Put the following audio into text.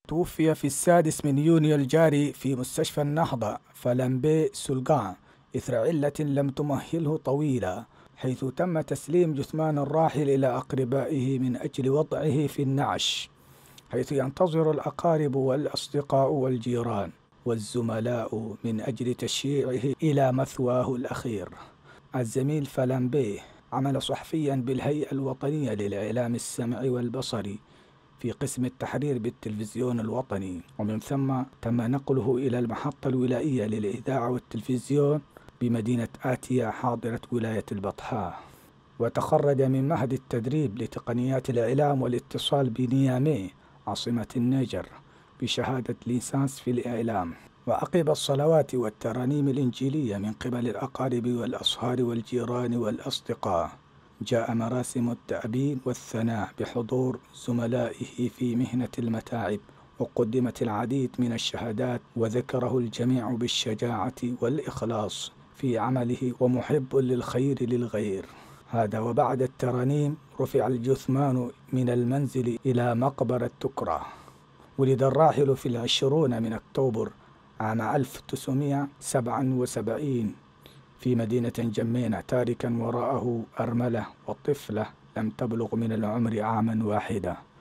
توفي في 6 من يونيو الجاري في مستشفى النهضة فلامبي سولغان إثر علة لم تمهله طويلا، حيث تم تسليم جثمان الراحل إلى أقربائه من أجل وضعه في النعش، حيث ينتظر الأقارب والأصدقاء والجيران والزملاء من أجل تشييعه إلى مثواه الأخير. الزميل فلامبي عمل صحفيا بالهيئة الوطنية للإعلام السمعي والبصري في قسم التحرير بالتلفزيون الوطني، ومن ثم تم نقله إلى المحطة الولائية للإذاعة والتلفزيون بمدينة آتيا حاضرة ولاية البطحاء. وتخرج من معهد التدريب لتقنيات الإعلام والاتصال بنيامي عاصمة النيجر بشهادة ليسانس في الإعلام. وعقب الصلوات والترانيم الإنجيلية من قبل الأقارب والأصهار والجيران والأصدقاء، جاء مراسم التأبين والثناء بحضور زملائه في مهنة المتاعب، وقدمت العديد من الشهادات، وذكره الجميع بالشجاعة والإخلاص في عمله ومحب للخير للغير. هذا وبعد الترانيم رفع الجثمان من المنزل إلى مقبرة تكرة. ولد الراحل في 20 من أكتوبر عام 1977 في مدينة جمينة، تاركا وراءه أرملة وطفلة لم تبلغ من العمر عاما واحدا.